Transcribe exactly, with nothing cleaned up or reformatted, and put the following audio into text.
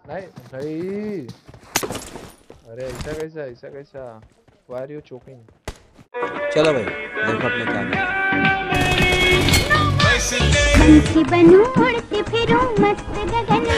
नहीं भाई। अरे ऐसा कैसा, ऐसा कैसा? Why are you choking? चलो भाई देखो अपने क्या करना है। पंछी बनूं उड़ती फिरूं मस्त गगन